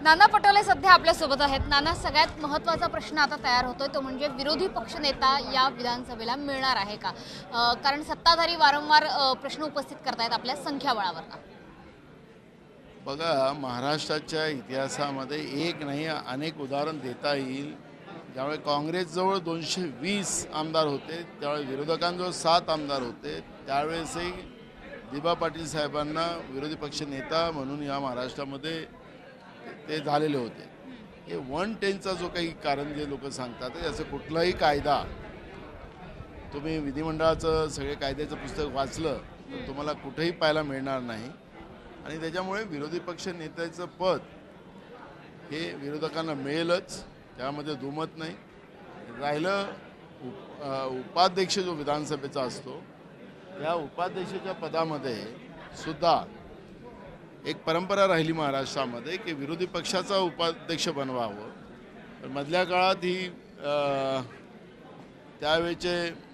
नाना पटोले सध्या आपल्या सोबत आहेत। नाना, सगळ्यात महत्त्वाचा प्रश्न आता तयार होतोय तो म्हणजे विरोधी पक्षनेता या विधानसभेला मिळणार आहे का? कारण सत्ताधारी वारंवार प्रश्न उपस्थित करतायत आपल्या संख्याबळावर। बघा, महाराष्ट्राच्या इतिहासामध्ये एक नाही अनेक उदाहरण देता येईल। ज्यावेळी काँग्रेसजवळ 220 आमदार होते, त्यावेळी विरोधकांजवळ 7 आमदार होते, त्यावेळेसही दिबा पाटील साहेबांना विरोधी पक्ष नेता म्हणून या महाराष्ट्रामध्ये ते झालेले होते। हे 110चा जो काही कारण जे लोक सांगतात याचं कुठलाही कायदा तुम्ही विधिमंडळाचं सगळे कायद्याचं पुस्तक वाचलं तर तुम्हाला कुठेही पाहायला मिळणार नाही। आणि त्याच्यामुळे विरोधी पक्ष नेत्याचं पद हे विरोधकांना मिळेलच, त्यामध्ये दुमत नाही। राहिलं उपाध्यक्ष जो विधानसभेचा असतो, या उपाध्यक्षाच्या पदामध्ये सुद्धा एक परंपरा राहिली महाराष्ट्रामध्ये की विरोधी पक्षाचा उपाध्यक्ष बनवावं। तर मधल्या काळात ही त्यावेळेचे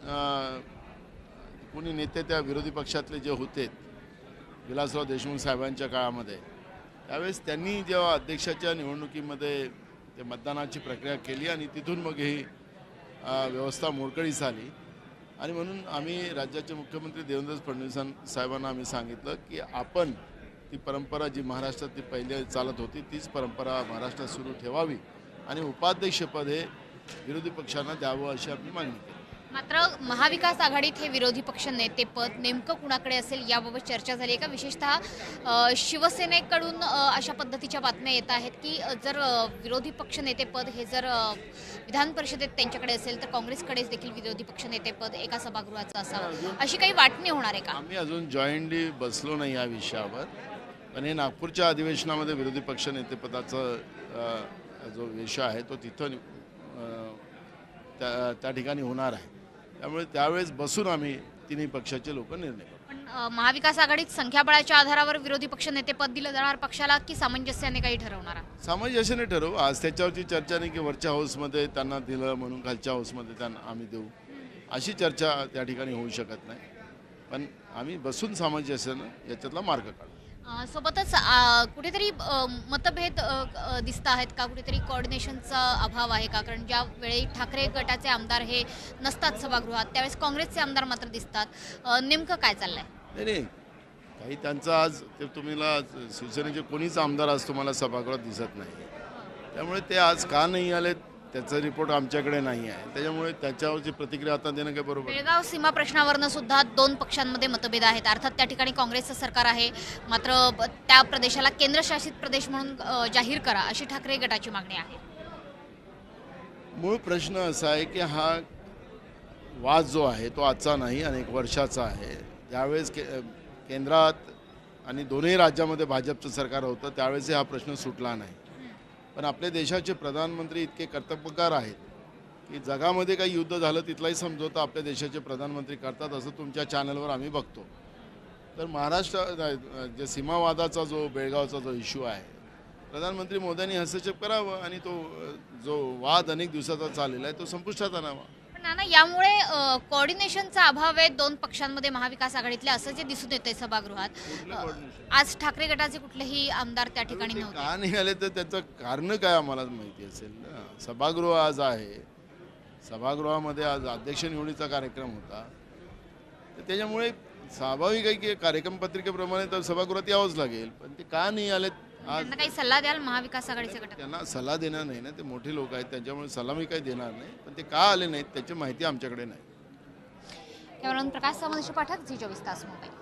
कोणी नेते त्या विरोधी पक्षातले जे होते विलासराव देशमुख साहेबांच्या काळामध्ये, त्यावेळेस त्यांनी जेव्हा अध्यक्षाच्या निवडणुकीमध्ये ते मतदानाची प्रक्रिया केली आणि तिथून मग ही व्यवस्था मोडकळीस आली। आणि म्हणून आम्ही राज्याचे मुख्यमंत्री देवेंद्र फडणवीस साहेबांना आम्ही सांगितलं की आपण ती परंपरा जी महाराष्ट्रात पहिले चालत होती तीच परंपरा महाराष्ट्रात सुरू ठेवावी आणि उपाध्यक्षपद हे विरोधी पक्षांना द्यावं अशी आपली मागणी केली। मात्र महाविकास आघाडीत हे विरोधी पक्ष नेतेपद नेमकं कुणाकडे असेल याबाबत चर्चा झाली आहे का? विशेषतः शिवसेनेकडून अशा पद्धतीच्या बातम्या येत आहेत की जर विरोधी पक्ष नेतेपद हे जर विधान परिषदेत त्यांच्याकडे असेल तर काँग्रेसकडेच देखील विरोधी पक्ष नेतेपद एका सभागृहाचं असावं, अशी काही वाटणी होणार आहे का? आम्ही अजून जॉईंटली बसलो नाही या विषयावर, पण हे नागपूरच्या अधिवेशनामध्ये विरोधी पक्ष नेतेपदाचा जो विषय आहे तो तिथं त्या ठिकाणी होणार आहे। त्यामुळे त्यावेळेस बसून आम्ही तिन्ही पक्षाचे लोक निर्णय करू। पण महाविकास आघाडीत संख्याबळाच्या आधारावर विरोधी पक्ष नेतेपद दिलं जाणार पक्षाला की सामंजस्याने काही ठरवणार? सामंजस्याने ठरवू। आज त्याच्यावरची चर्चा नाही की वरच्या हाऊसमध्ये त्यांना दिलं म्हणून खालच्या हाऊसमध्ये त्यांना आम्ही देऊ, अशी चर्चा त्या ठिकाणी होऊ शकत नाही। पण आम्ही बसून सामंजस्यानं याच्यातला मार्ग काढू। सोबतच कुठेतरी मतभेद दिसत आहेत का? कुठेतरी कोऑर्डिनेशनचा अभाव आहे का? कारण ज्या वेळी ठाकरे गटाचे आमदार हे नसतात सभागृहात त्यावेळेस काँग्रेसचे आमदार मात्र दिसतात। नेमकं काय चाललंय? नाही, काही त्यांचं आज ते तुम्हाला शिवसेनेचे कोणीच आमदार आज तुम्हाला सभागृहात दिसत नाही, त्यामुळे ते आज का नाही आले त्याचा रिपोर्ट आमच्याकडे नाही आहे। त्याच्यामुळे त्याच्यावरची प्रतिक्रिया आता देणं काय बरोबर? बेळगाव सीमा प्रश्नावरनं सुद्धा दोन पक्षांमध्ये मतभेद आहेत। अर्थात त्या ठिकाणी काँग्रेसचं सरकार आहे, मात्र त्या प्रदेशाला केंद्रशासित प्रदेश म्हणून जाहीर करा अशी ठाकरे गटाची मागणी आहे। मूळ प्रश्न असा आहे की हा वाद जो आहे तो आजचा नाही, अनेक वर्षाचा आहे। ज्यावेळेस केंद्रात आणि दोन्ही राज्यामध्ये भाजपचं सरकार होतं त्यावेळेस हा प्रश्न सुटला नाही। पण आपल्या देशाचे प्रधानमंत्री इतके कर्तव्यकार आहेत की जगामध्ये काही युद्ध झालं तिथलाही समजवता आपल्या देशाचे प्रधानमंत्री करतात, असं तुमच्या चॅनलवर आम्ही बघतो। तर महाराष्ट्र जे सीमावादाचा जो बेळगावचा जो इश्यू आहे, प्रधानमंत्री मोदींनी हस्तक्षेप करावं आणि तो जो वाद अनेक दिवसाचा चाललेला आहे तो संपुष्टात आणावा। नाना, यामुळे कोऑर्डिनेशनचा अभाव आहे दोन पक्षांमध्ये महाविकास आघाडीतले असं जे दिसून येतंय सभागृहात। आज ठाकरे गटाचे कुठलेही आमदार त्या ठिकाणी नव्हते का नाही आले तर त्याचं कारण काय आम्हाला माहिती असेल ना। सभागृह आज आहे, सभागृहामध्ये आज अध्यक्ष निवडीचा कार्यक्रम होता, तर त्याच्यामुळे स्वाभाविक आहे की कार्यक्रम पत्रिकेप्रमाणे तर सभागृहात यावंच लागेल। पण ते का नाही आले आज? त्यांना काही सल्ला द्याल महाविकास आघाडीचे गट? त्यांना सल्ला देणार नाही ना, ते मोठे लोक आहेत त्यांच्यामुळे सल्ला मी काही देणार नाही, पण ते का आले नाहीत त्याची माहिती आमच्याकडे नाही। कॅमेरामन प्रकाश सावंत पाठक, झी 24 तास मुंबई।